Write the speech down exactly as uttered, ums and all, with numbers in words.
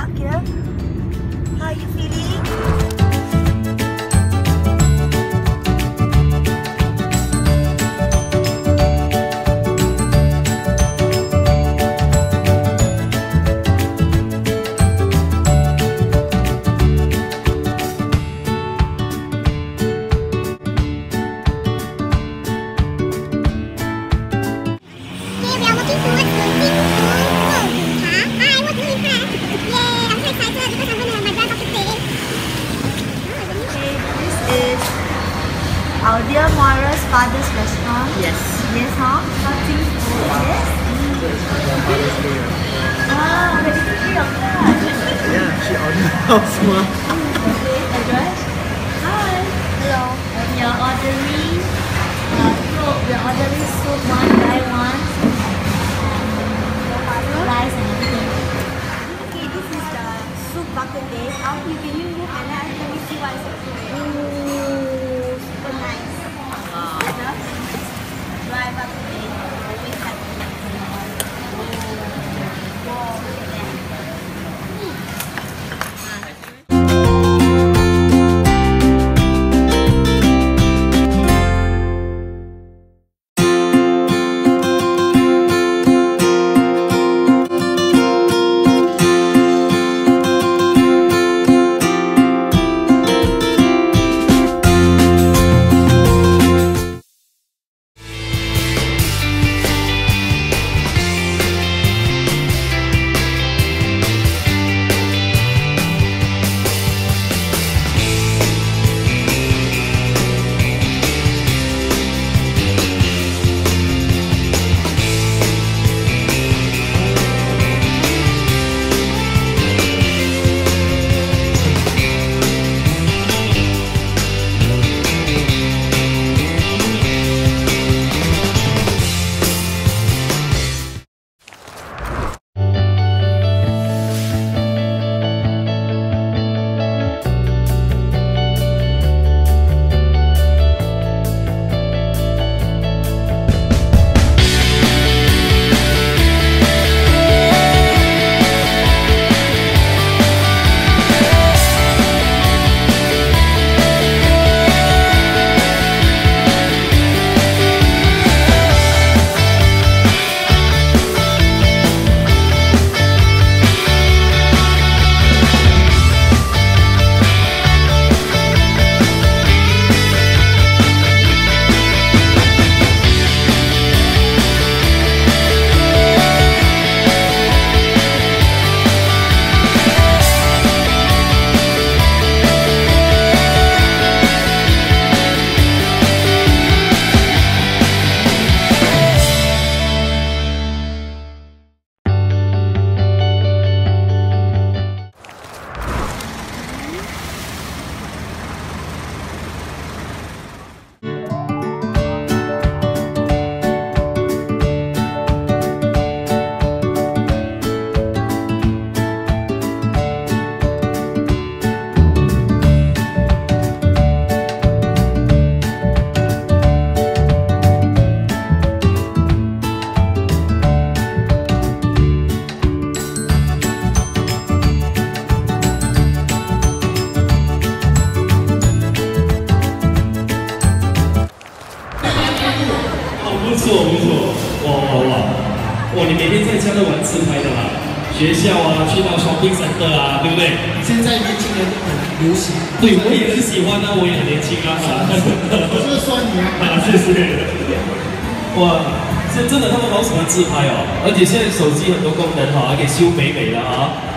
stuck here. How are you feeling? Our dear Moira's father's restaurant. Yes. Yes, huh? Something food. Yes. Ah, very free of that. Yeah, she ordered house one. Okay, address. Hi. Hello. And you're ordering uh, soup. We're ordering soup one by one. Rice and everything. Okay, this is the soup bucket day. How you can you move and let me see what is it? Ooh, super nice. Wow. Dry bucket day. Always happy. Wow. Look at that. 哇，你每天在家都玩自拍的啦，学校啊，去到 shopping center 啊，对不对？ 现在年轻人很流行， 对，我也很喜欢啊，我也很年轻啊。 我是说你啊， 啊，谢谢。哇，这真的他们好喜欢自拍哦，而且现在手机很多功能哈，还可以修美美的啊。